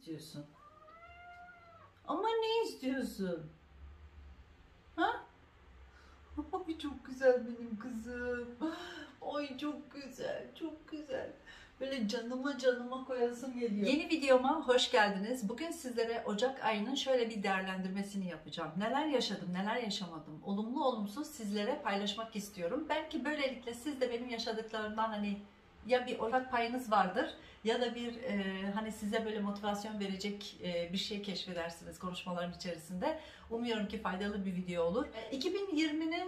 istiyorsun? Ama ne istiyorsun? Ha? Ay çok güzel benim kızım. Ay çok güzel, çok güzel. Böyle canıma canıma koyasım geliyor. Yeni videoma hoş geldiniz. Bugün sizlere Ocak ayının şöyle bir değerlendirmesini yapacağım. Neler yaşadım, neler yaşamadım, olumlu olumsuz sizlere paylaşmak istiyorum. Belki böylelikle siz de benim yaşadıklarımdan hani ya bir ortak payınız vardır ya da bir hani size böyle motivasyon verecek bir şey keşfedersiniz konuşmaların içerisinde. Umuyorum ki faydalı bir video olur. 2020'nin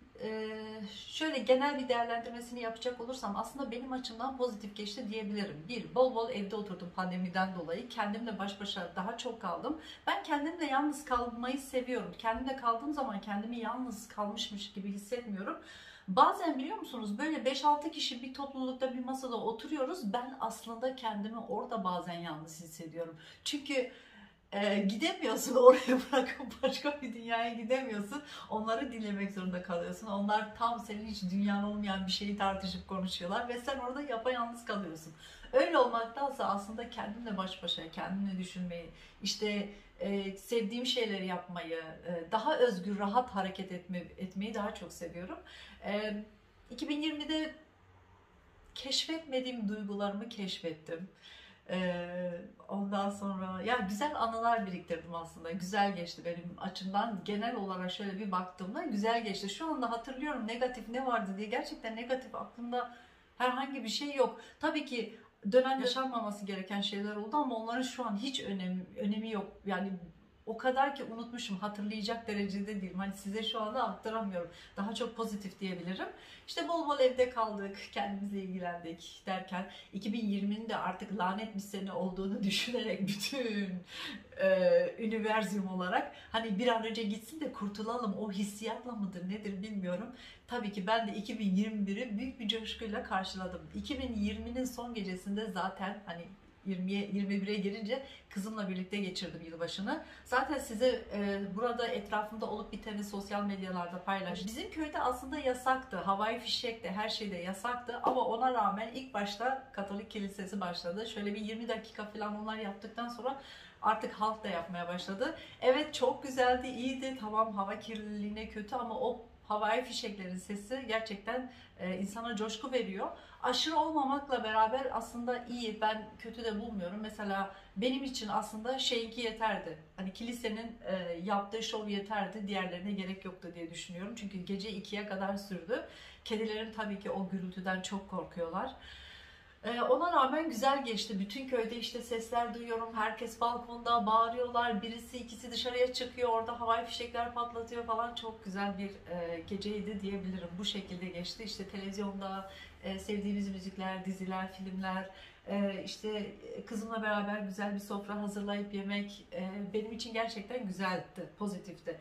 şöyle genel bir değerlendirmesini yapacak olursam aslında benim açımdan pozitif geçti diyebilirim. Bir, bol bol evde oturdum pandemiden dolayı. Kendimle baş başa daha çok kaldım. Ben kendimle yalnız kalmayı seviyorum. Kendimle kaldığım zaman kendimi yalnız kalmışmış gibi hissetmiyorum. Bazen biliyor musunuz böyle 5-6 kişi bir toplulukta bir masada oturuyoruz. Ben aslında kendimi orada bazen yalnız hissediyorum. Çünkü gidemiyorsun oraya bırakıp başka bir dünyaya gidemiyorsun. Onları dinlemek zorunda kalıyorsun. Onlar tam senin hiç dünyan olmayan bir şeyi tartışıp konuşuyorlar ve sen orada yapayalnız kalıyorsun. Öyle olmaktansa aslında kendimle baş başa, kendimle düşünmeyi, işte sevdiğim şeyleri yapmayı, daha özgür, rahat hareket etmeyi daha çok seviyorum. 2020'de keşfetmediğim duygularımı keşfettim. Ondan sonra ya güzel anılar biriktirdim aslında. Güzel geçti benim açımdan. Genel olarak şöyle bir baktığımda güzel geçti. Şu anda hatırlıyorum negatif ne vardı diye. Gerçekten negatif aklımda herhangi bir şey yok. Tabii ki dönem yaşanmaması gereken şeyler oldu ama onların şu an hiç önemi yok. Yani o kadar ki unutmuşum, hatırlayacak derecede değilim. Hani size şu anda aktaramıyorum. Daha çok pozitif diyebilirim. İşte bol bol evde kaldık, kendimizle ilgilendik derken 2020'nin de artık lanet bir sene olduğunu düşünerek bütün üniverzum olarak hani bir an önce gitsin de kurtulalım, o hissiyatla mıdır nedir bilmiyorum. Tabii ki ben de 2021'i büyük bir coşkuyla karşıladım. 2020'nin son gecesinde zaten hani 20'ye 21'e girince kızımla birlikte geçirdim yılbaşını. Zaten size burada etrafımda olup biteni sosyal medyalarda paylaştım. Bizim köyde aslında yasaktı. Havai fişek de her şeyde yasaktı ama ona rağmen ilk başta Katolik Kilisesi başladı. Şöyle bir 20 dakika falan onlar yaptıktan sonra artık halk da yapmaya başladı. Evet çok güzeldi, iyiydi. Tamam hava kirliliğine kötü ama o havai fişeklerin sesi gerçekten insana coşku veriyor. Aşırı olmamakla beraber aslında iyi, ben kötü de bulmuyorum. Mesela benim için aslında şeyinki yeterdi. Hani kilisenin yaptığı şov yeterdi, diğerlerine gerek yoktu diye düşünüyorum. Çünkü gece 2'ye kadar sürdü. Kedilerim tabii ki o gürültüden çok korkuyorlar. Ona rağmen güzel geçti. Bütün köyde işte sesler duyuyorum. Herkes balkonda bağırıyorlar. Birisi ikisi dışarıya çıkıyor. Orada havai fişekler patlatıyor falan. Çok güzel bir geceydi diyebilirim. Bu şekilde geçti. İşte televizyonda sevdiğimiz müzikler, diziler, filmler, işte kızımla beraber güzel bir sofra hazırlayıp yemek benim için gerçekten güzeldi, pozitifti.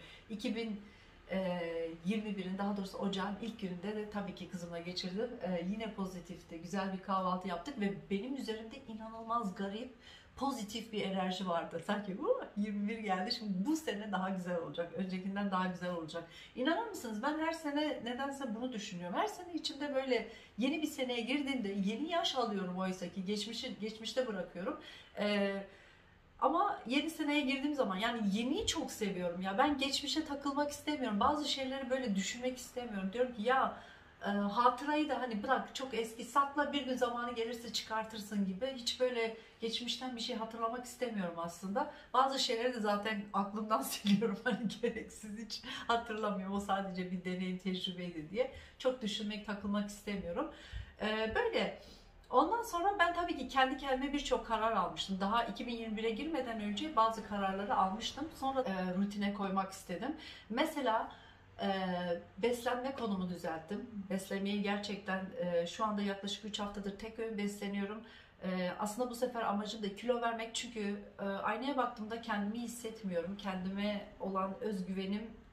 2021'in daha doğrusu ocağın ilk gününde de tabii ki kızımla geçirdim. Yine pozitifti. Güzel bir kahvaltı yaptık ve benim üzerimde inanılmaz garip, pozitif bir enerji vardı. Sanki 21 geldi. Şimdi bu sene daha güzel olacak. Öncekinden daha güzel olacak. İnanır mısınız? Ben her sene nedense bunu düşünüyorum. Her sene içimde böyle yeni bir seneye girdiğimde yeni yaş alıyorum oysa ki geçmişte bırakıyorum. Ama yeni seneye girdiğim zaman yani yeniyi çok seviyorum ya. Ben geçmişe takılmak istemiyorum. Bazı şeyleri böyle düşünmek istemiyorum. Diyorum ki ya hatırayı da hani bırak çok eski sakla bir gün zamanı gelirse çıkartırsın gibi. Hiç böyle geçmişten bir şey hatırlamak istemiyorum aslında. Bazı şeyleri de zaten aklımdan siliyorum. Hani gereksiz hiç hatırlamıyorum. O sadece bir deneyim tecrübeydi diye. Çok düşünmek takılmak istemiyorum. Böyle. Ondan sonra ben tabii ki kendi kendime birçok karar almıştım. Daha 2021'e girmeden önce bazı kararları almıştım. Sonra rutine koymak istedim. Mesela beslenme konumu düzelttim. Beslenmeyi gerçekten şu anda yaklaşık 3 haftadır tek öğün besleniyorum. Aslında bu sefer amacım da kilo vermek çünkü aynaya baktığımda kendimi hissetmiyorum. Kendime olan özgüvenim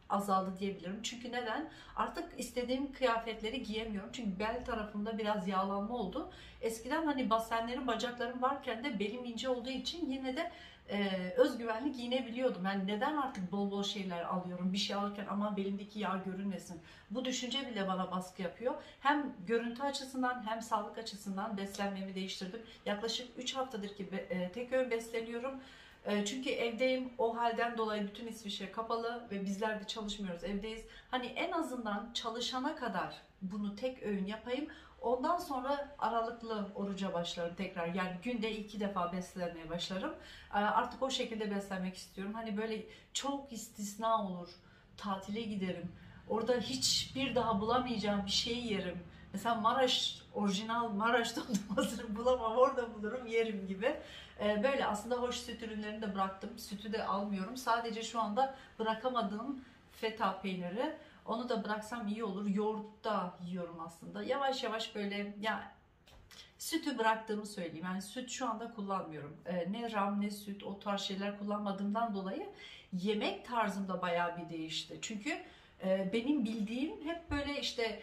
azaldı diyebilirim. Çünkü neden? Artık istediğim kıyafetleri giyemiyorum. Çünkü bel tarafımda biraz yağlanma oldu. Eskiden hani basenlerim, bacaklarım varken de belim ince olduğu için yine de özgüvenli giyinebiliyordum. Yani neden artık bol bol şeyler alıyorum? Bir şey alırken aman belimdeki yağ görünmesin. Bu düşünce bile bana baskı yapıyor. Hem görüntü açısından hem sağlık açısından beslenmemi değiştirdim. Yaklaşık 3 haftadır ki tek öğün besleniyorum. Çünkü evdeyim. O halden dolayı bütün İsviçre kapalı ve bizler de çalışmıyoruz. Evdeyiz. Hani en azından çalışana kadar bunu tek öğün yapayım. Ondan sonra aralıklı oruca başlarım tekrar. Yani günde 2 defa beslenmeye başlarım. Artık o şekilde beslenmek istiyorum. Hani böyle çok istisna olur. Tatile giderim. Orada hiçbir daha bulamayacağım bir şeyi yerim. Mesela Maraş, orijinal Maraş dondurmasını bulamam, orada bulurum, yerim gibi. Böyle aslında hoş süt ürünlerini de bıraktım. Sütü de almıyorum. Sadece şu anda bırakamadığım feta peyniri. Onu da bıraksam iyi olur. Yoğurt da yiyorum aslında. Yavaş yavaş böyle ya, sütü bıraktığımı söyleyeyim. Yani süt şu anda kullanmıyorum. Ne ram ne süt, o tarz şeyler kullanmadığımdan dolayı yemek tarzım da bayağı bir değişti. Çünkü benim bildiğim hep böyle işte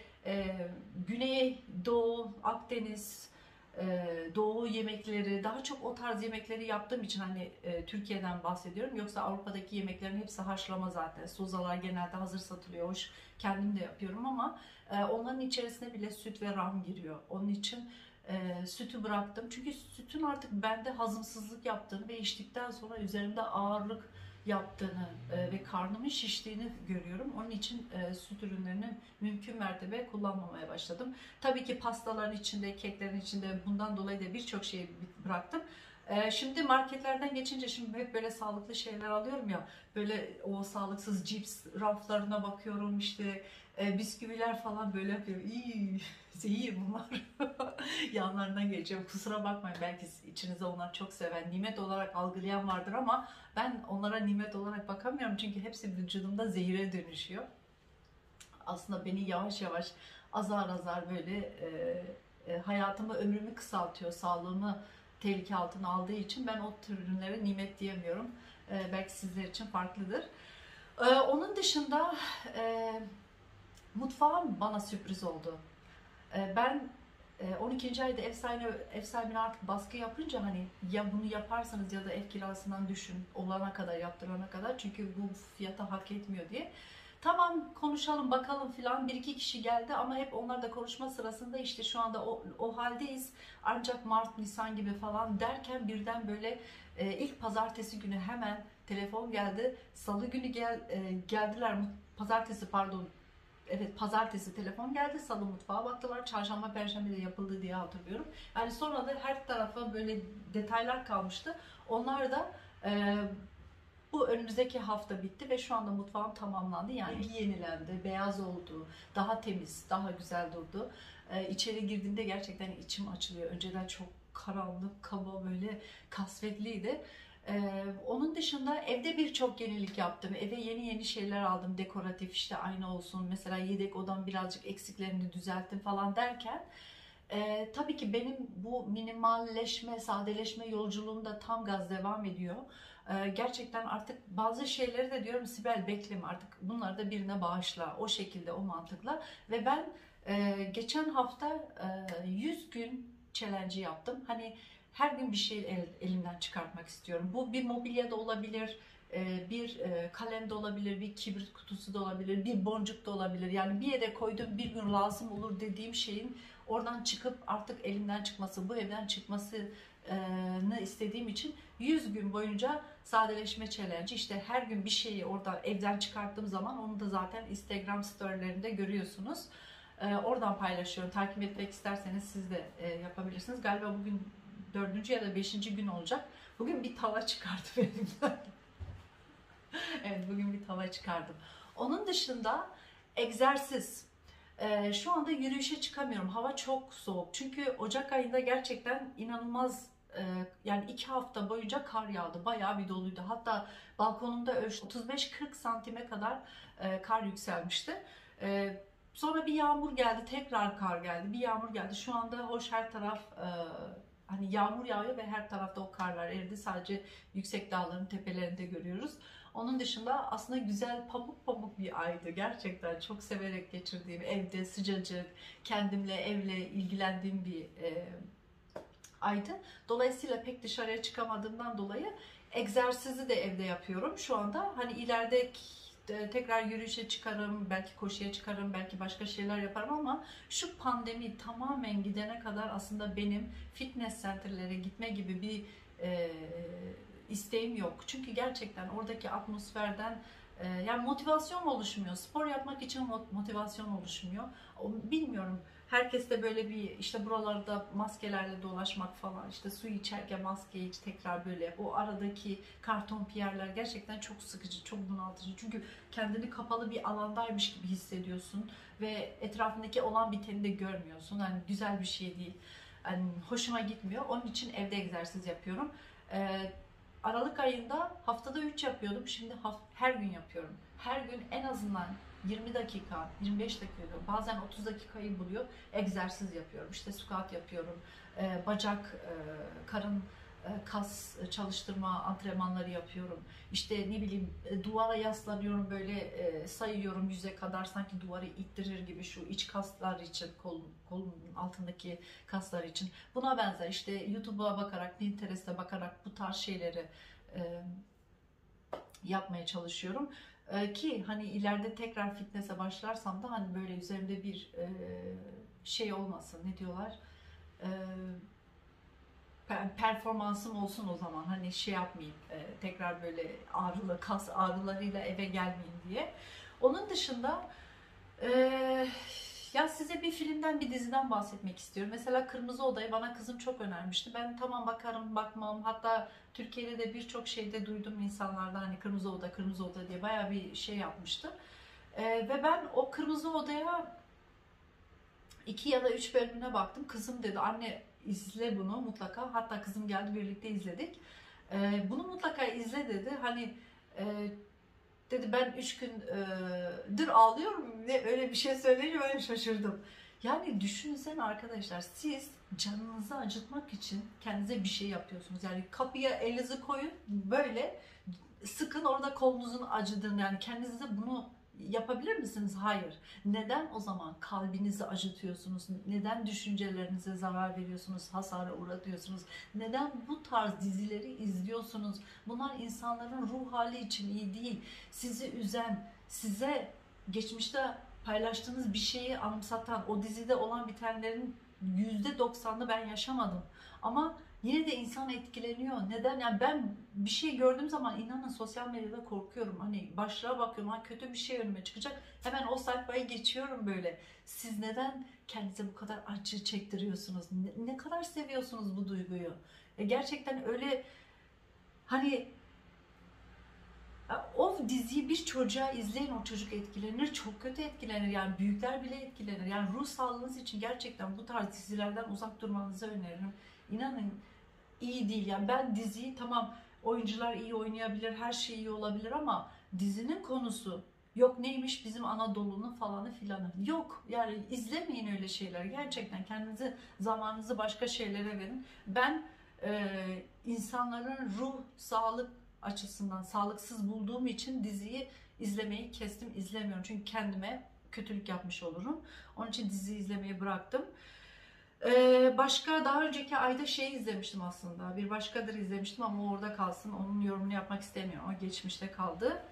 Güney, Doğu, Akdeniz, Doğu yemekleri, daha çok o tarz yemekleri yaptığım için hani Türkiye'den bahsediyorum. Yoksa Avrupa'daki yemeklerin hepsi haşlama zaten. Sozalar genelde hazır satılıyor. Hoş, kendim de yapıyorum ama onların içerisine bile süt ve ram giriyor. Onun için sütü bıraktım. Çünkü sütün artık bende hazımsızlık yaptığını ve içtikten sonra üzerimde ağırlık yaptığını ve karnımın şiştiğini görüyorum. Onun için süt ürünlerini mümkün mertebe kullanmamaya başladım. Tabii ki pastaların içinde, keklerin içinde bundan dolayı da birçok şeyi bıraktım. Şimdi marketlerden geçince şimdi hep böyle sağlıklı şeyler alıyorum ya, böyle o sağlıksız cips raflarına bakıyorum, işte bisküviler falan böyle yapıyorum. İyi, iyi bunlar. Yanlarından geçiyorum. Kusura bakmayın, belki içinizde onlar çok seven, nimet olarak algılayan vardır ama ben onlara nimet olarak bakamıyorum. Çünkü hepsi vücudumda zehire dönüşüyor. Aslında beni yavaş yavaş azar azar böyle hayatımı, ömrümü kısaltıyor, sağlığımı tehlike altına aldığı için ben o tür ürünlere nimet diyemiyorum. Belki sizler için farklıdır. Onun dışında mutfağım bana sürpriz oldu. Ben 12. ayda ev sahibine artık baskı yapınca hani ya bunu yaparsanız ya da ev kirasından düşün olana kadar, yaptırana kadar, çünkü bu fiyata hak etmiyor diye. Tamam, konuşalım bakalım filan, bir iki kişi geldi ama hep onlar da konuşma sırasında işte şu anda o haldeyiz ancak Mart, Nisan gibi falan derken birden böyle ilk pazartesi günü hemen telefon geldi. Salı günü geldiler, pazartesi pardon. Evet, pazartesi telefon geldi. Salı mutfağa baktılar. Çarşamba, perşembe de yapıldı diye hatırlıyorum. Yani sonra da her tarafa böyle detaylar kalmıştı. Onlar da bu önümüzdeki hafta bitti ve şu anda mutfağım tamamlandı. Yani yenilendi, beyaz oldu, daha temiz, daha güzel durdu. İçeri girdiğimde gerçekten içim açılıyor. Önceden çok karanlık, kaba, böyle kasvetliydi. Onun dışında evde birçok yenilik yaptım. Eve yeni yeni şeyler aldım. Dekoratif, işte ayna olsun. Mesela yedek odam birazcık eksiklerini düzelttim falan derken tabii ki benim bu minimalleşme, sadeleşme yolculuğum da tam gaz devam ediyor. Gerçekten artık bazı şeyleri de diyorum Sibel bekleme, artık bunları da birine bağışla. O şekilde, o mantıkla. Ve ben geçen hafta 100 gün challenge yaptım. Hani her gün bir şey elimden çıkartmak istiyorum. Bu bir mobilya da olabilir, bir kalem de olabilir, bir kibrit kutusu da olabilir, bir boncuk da olabilir. Yani bir yere koydum, bir gün lazım olur dediğim şeyin oradan çıkıp artık elimden çıkması, bu evden çıkmasını istediğim için 100 gün boyunca sadeleşme challenge. İşte her gün bir şeyi orada evden çıkarttığım zaman onu da zaten Instagram storylerinde görüyorsunuz. Oradan paylaşıyorum. Takip etmek isterseniz siz de yapabilirsiniz. Galiba bugün 4. ya da 5. gün olacak. Bugün bir tava çıkardım elimden. Evet, bugün bir tava çıkardım. Onun dışında egzersiz. Şu anda yürüyüşe çıkamıyorum. Hava çok soğuk. Çünkü Ocak ayında gerçekten inanılmaz, yani 2 hafta boyunca kar yağdı. Bayağı bir doluydu. Hatta balkonumda 35-40 santime kadar kar yükselmişti. Sonra bir yağmur geldi, tekrar kar geldi. Bir yağmur geldi. Şu anda hoş, her taraf hani yağmur yağıyor ve her tarafta o karlar eridi. Sadece yüksek dağların tepelerinde görüyoruz. Onun dışında aslında güzel pamuk pamuk bir aydı. Gerçekten çok severek geçirdiğim, evde sıcacık, kendimle, evle ilgilendiğim bir aydı. Dolayısıyla pek dışarıya çıkamadığımdan dolayı egzersizi de evde yapıyorum. Şu anda hani ileride tekrar yürüyüşe çıkarım, belki koşuya çıkarım, belki başka şeyler yaparım ama şu pandemi tamamen gidene kadar aslında benim fitness center'lere gitme gibi bir isteğim yok. Çünkü gerçekten oradaki atmosferden yani motivasyon oluşmuyor. Spor yapmak için motivasyon oluşmuyor. Bilmiyorum. Herkes de böyle bir işte buralarda maskelerle dolaşmak falan, işte su içerken maskeyi hiç tekrar böyle o aradaki karton piyerler gerçekten çok sıkıcı, çok bunaltıcı. Çünkü kendini kapalı bir alandaymış gibi hissediyorsun ve etrafındaki olan biteni de görmüyorsun. Yani güzel bir şey değil. Yani hoşuma gitmiyor. Onun için evde egzersiz yapıyorum. Aralık ayında haftada 3 yapıyordum. Şimdi her gün yapıyorum. Her gün en azından 20 dakika, 25 dakika, bazen 30 dakikayı buluyor. Egzersiz yapıyorum. İşte squat yapıyorum. Bacak, karın, kas çalıştırma antrenmanları yapıyorum. İşte ne bileyim duvara yaslanıyorum böyle sayıyorum 100'e kadar sanki duvarı ittirir gibi şu iç kaslar için, kolun altındaki kaslar için. Buna benzer işte YouTube'a bakarak, Pinterest'e bakarak bu tarz şeyleri yapmaya çalışıyorum. Ki hani ileride tekrar fitness'e başlarsam da hani böyle üzerimde bir şey olmasın, ne diyorlar, performansım olsun o zaman, hani şey yapmayayım, tekrar böyle ağrılı kas ağrılarıyla eve gelmeyeyim diye. Onun dışında ya size bir filmden, bir diziden bahsetmek istiyorum. Mesela Kırmızı Oda'yı bana kızım çok önermişti. Ben tamam bakarım, bakmam. Hatta Türkiye'de de birçok şeyde duydum insanlardan hani Kırmızı Oda, Kırmızı Oda diye bayağı bir şey yapmıştı. Ve ben o Kırmızı Oda'ya 2 ya da 3 bölümüne baktım. Kızım dedi anne izle bunu mutlaka. Hatta kızım geldi, birlikte izledik. Bunu mutlaka izle dedi. Hani dedi ben 3 gündür ağlıyorum. Ne öyle bir şey söyleyince ben şaşırdım. Yani düşünsene arkadaşlar, siz canınızı acıtmak için kendinize bir şey yapıyorsunuz. Yani kapıya elinizi koyun, böyle sıkın, orada kolunuzun acıdığını, yani kendinize bunu yapabilir misiniz? Hayır. Neden o zaman kalbinizi acıtıyorsunuz? Neden düşüncelerinize zarar veriyorsunuz, hasara uğratıyorsunuz? Neden bu tarz dizileri izliyorsunuz? Bunlar insanların ruh hali için iyi değil. Sizi üzen, size geçmişte paylaştığınız bir şeyi anımsatan, o dizide olan bitenlerin %90'ını ben yaşamadım. Ama yine de insan etkileniyor. Neden? Yani ben bir şey gördüğüm zaman inanın sosyal medyada korkuyorum. Hani başlığa bakıyorum, ha kötü bir şey önüme çıkacak. Hemen o sayfayı geçiyorum böyle. Siz neden kendinize bu kadar acı çektiriyorsunuz? Ne kadar seviyorsunuz bu duyguyu? Gerçekten öyle hani o diziyi bir çocuğa izleyin, o çocuk etkilenir, çok kötü etkilenir, yani büyükler bile etkilenir. Yani ruh sağlığınız için gerçekten bu tarz dizilerden uzak durmanızı öneririm. İnanın iyi değil. Yani ben diziyi tamam, oyuncular iyi oynayabilir, her şey iyi olabilir ama dizinin konusu yok, neymiş bizim Anadolu'nun falanı filanı yok. Yani izlemeyin öyle şeyler. Gerçekten kendinizi, zamanınızı başka şeylere verin. Ben insanların ruh sağlık açısından sağlıksız bulduğum için diziyi izlemeyi kestim, izlemiyorum. Çünkü kendime kötülük yapmış olurum. Onun için diziyi izlemeyi bıraktım. Başka daha önceki ayda şey izlemiştim aslında. Bir Başkadır izlemiştim ama orada kalsın. Onun yorumunu yapmak istemiyorum. O geçmişte kaldı.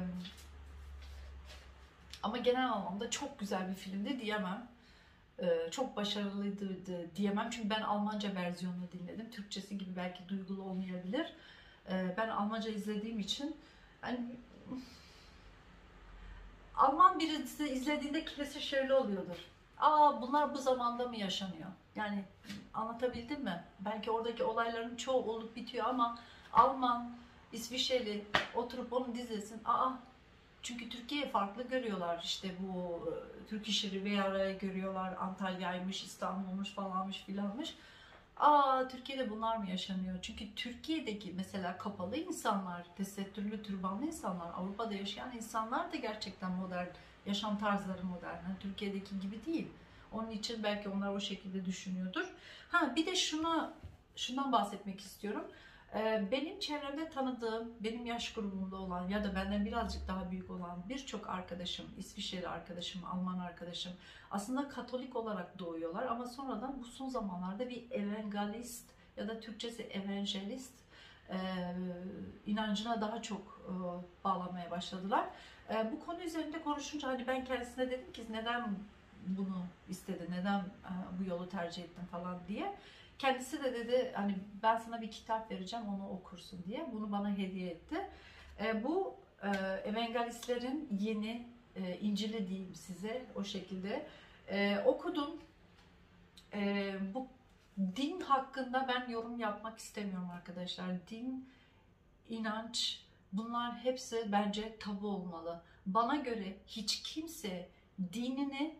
Ama genel anlamda çok güzel bir filmdi diyemem. Çok başarılıydı diyemem. Çünkü ben Almanca versiyonunu dinledim. Türkçesi gibi belki duygulu olmayabilir. Ben Almanca izlediğim için yani Alman birisi izlediğinde kilise şöyle oluyordur. Aa, bunlar bu zamanda mı yaşanıyor? Yani anlatabildim mi? Belki oradaki olayların çoğu olup bitiyor ama Alman, İsviçreli oturup onu dizlesin. Aa, çünkü Türkiye'yi farklı görüyorlar. İşte bu Türk İş Riviera'yı görüyorlar. Antalya'ymış, İstanbul'muş falanmış filanmış. Aa, Türkiye'de bunlar mı yaşanıyor? Çünkü Türkiye'deki mesela kapalı insanlar, tesettürlü, türbanlı insanlar, Avrupa'da yaşayan insanlar da gerçekten modern, yaşam tarzları modern. Yani Türkiye'deki gibi değil. Onun için belki onlar o şekilde düşünüyordur. Ha, bir de şundan bahsetmek istiyorum. Benim çevremde tanıdığım, benim yaş grubumda olan ya da benden birazcık daha büyük olan birçok arkadaşım, İsviçreli arkadaşım, Alman arkadaşım aslında Katolik olarak doğuyorlar ama sonradan bu son zamanlarda bir evangelist ya da Türkçesi evangelist e, inancına daha çok bağlamaya başladılar. Bu konu üzerinde konuşunca hani ben kendisine dedim ki neden bunu istedi, neden bu yolu tercih ettin falan diye. Kendisi de dedi hani ben sana bir kitap vereceğim onu okursun diye. Bunu bana hediye etti. Bu evangelistlerin yeni İncil'i diyeyim size o şekilde. Okudum. Bu din hakkında ben yorum yapmak istemiyorum arkadaşlar. Din, inanç bunlar hepsi bence tabu olmalı. Bana göre hiç kimse dinini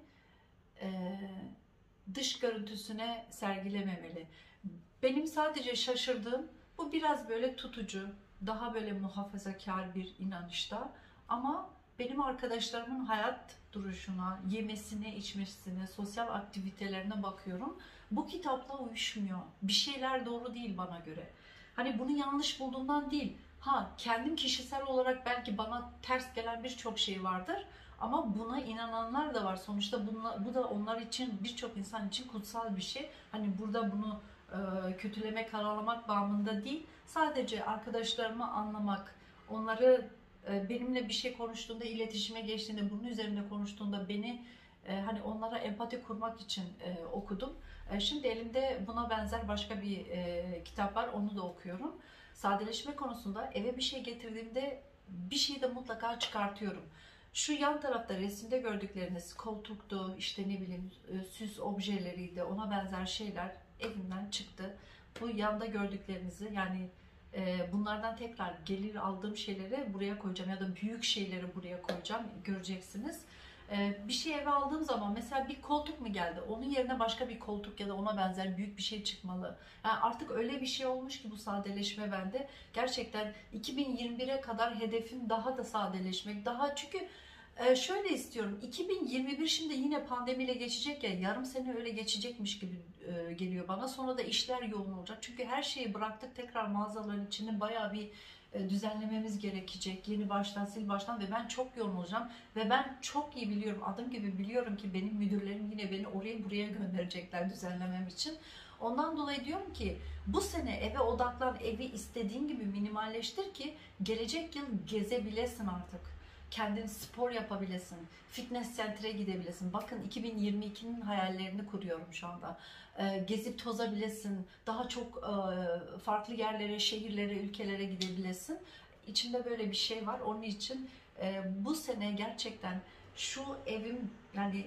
dış görüntüsüne sergilememeli. Benim sadece şaşırdığım bu biraz böyle tutucu, daha böyle muhafazakar bir inanışta ama benim arkadaşlarımın hayat duruşuna, yemesine, içmesine, sosyal aktivitelerine bakıyorum. Bu kitapla uyuşmuyor. Bir şeyler doğru değil bana göre. Hani bunu yanlış bulduğumdan değil. Ha, kendim kişisel olarak belki bana ters gelen birçok şey vardır. Ama buna inananlar da var. Sonuçta bu da onlar için, birçok insan için kutsal bir şey. Hani burada bunu kötülemek, karalamak bağımında değil. Sadece arkadaşlarımı anlamak, onları benimle bir şey konuştuğunda, iletişime geçtiğinde, bunun üzerinde konuştuğunda beni hani onlara empati kurmak için okudum. Şimdi elimde buna benzer başka bir kitap var. Onu da okuyorum. Sadeleşme konusunda eve bir şey getirdiğimde bir şeyi de mutlaka çıkartıyorum. Şu yan tarafta resimde gördükleriniz koltuktu, işte ne bileyim süs objeleriydi, ona benzer şeyler evimden çıktı. Bu yanda gördüklerinizi yani bunlardan tekrar gelir aldığım şeyleri buraya koyacağım ya da büyük şeyleri buraya koyacağım, göreceksiniz. Bir şey eve aldığım zaman mesela bir koltuk mu geldi? Onun yerine başka bir koltuk ya da ona benzer büyük bir şey çıkmalı. Yani artık öyle bir şey olmuş ki bu sadeleşme bende. Gerçekten 2021'e kadar hedefim daha da sadeleşmek. Daha çünkü şöyle istiyorum. 2021 şimdi yine pandemiyle geçecek ya, yarım sene öyle geçecekmiş gibi geliyor bana. Sonra da işler yoğun olacak. Çünkü her şeyi bıraktık. Tekrar mağazaların içini bayağı bir düzenlememiz gerekecek. Yeni baştan, sil baştan ve ben çok yoğun olacağım. Ve ben çok iyi biliyorum, adım gibi biliyorum ki benim müdürlerim yine beni oraya buraya gönderecekler düzenlemem için. Ondan dolayı diyorum ki bu sene eve odaklan, evi istediğin gibi minimalleştir ki gelecek yıl gezebilesin artık. Kendin spor yapabilesin, fitness center'e gidebilesin. Bakın 2022'nin hayallerini kuruyorum şu anda. Gezip tozabilesin, daha çok farklı yerlere, şehirlere, ülkelere gidebilesin. İçimde böyle bir şey var. Onun için bu sene gerçekten şu evim yani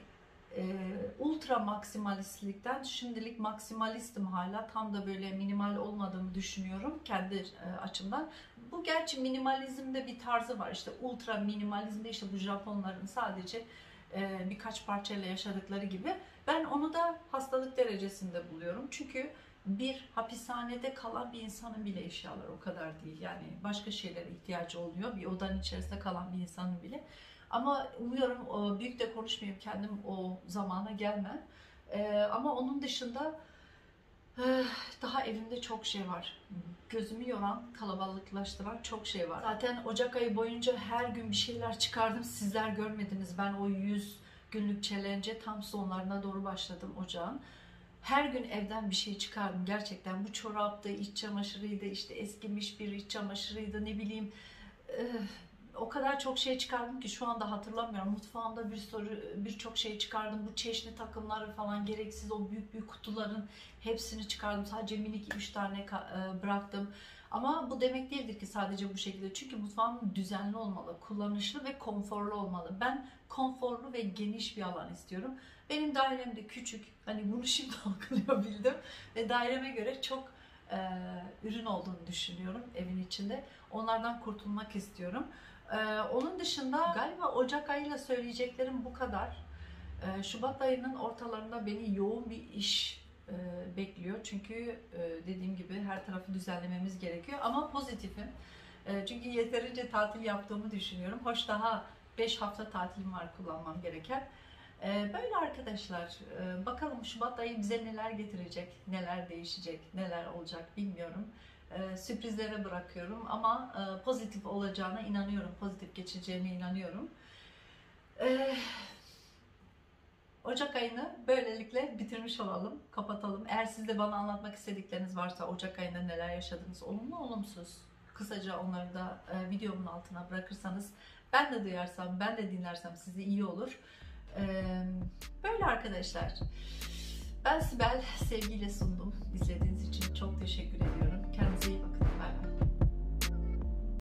ultra maksimalistlikten şimdilik maksimalistim hala. Tam da böyle minimal olmadığımı düşünüyorum kendi açımdan. Bu gerçi minimalizmde bir tarzı var. İşte ultra minimalizmde işte bu Japonların sadece birkaç parçayla yaşadıkları gibi. Ben onu da hastalık derecesinde buluyorum. Çünkü bir hapishanede kalan bir insanın bile eşyaları o kadar değil. Yani başka şeylere ihtiyacı oluyor. Bir odanın içerisinde kalan bir insanın bile. Ama umuyorum büyük de konuşmayayım kendim o zamana gelmem. Ama onun dışında daha evimde çok şey var. Gözümü yoran, kalabalıklaştıran çok şey var. Zaten Ocak ayı boyunca her gün bir şeyler çıkardım. Sizler görmediniz. Ben o 100 günlük challenge'e tam sonlarına doğru başladım ocağın. Her gün evden bir şey çıkardım. Gerçekten bu çoraptı, iç çamaşırıydı, işte eskimiş bir iç çamaşırıydı, ne bileyim. O kadar çok şey çıkardım ki şu anda hatırlamıyorum. Mutfağımda birçok şey çıkardım. Bu çeşni takımları falan gereksiz o büyük büyük kutuların hepsini çıkardım. Sadece minik 3 tane bıraktım. Ama bu demek değildir ki sadece bu şekilde. Çünkü mutfağım düzenli olmalı, kullanışlı ve konforlu olmalı. Ben konforlu ve geniş bir alan istiyorum. Benim dairem de küçük. Hani bunu şimdi algılayabildim. Ve daireme göre çok ürün olduğunu düşünüyorum evin içinde. Onlardan kurtulmak istiyorum. Onun dışında galiba Ocak ayıyla söyleyeceklerim bu kadar. Şubat ayının ortalarında beni yoğun bir iş bekliyor. Çünkü dediğim gibi her tarafı düzenlememiz gerekiyor. Ama pozitifim. Çünkü yeterince tatil yaptığımı düşünüyorum. Hoş daha 5 hafta tatilim var kullanmam gereken. Böyle arkadaşlar. Bakalım Şubat ayı bize neler getirecek, neler değişecek, neler olacak bilmiyorum. Sürprizlere bırakıyorum ama pozitif olacağına inanıyorum, pozitif geçeceğine inanıyorum. Ocak ayını böylelikle bitirmiş olalım, kapatalım. Eğer siz de bana anlatmak istedikleriniz varsa Ocak ayında neler yaşadınız, olumlu olumsuz, kısaca onları da videomun altına bırakırsanız, ben de duyarsam, ben de dinlersem size iyi olur. Böyle arkadaşlar. Ben Sibel, sevgiyle sundum. İzlediğiniz için çok teşekkür ediyorum.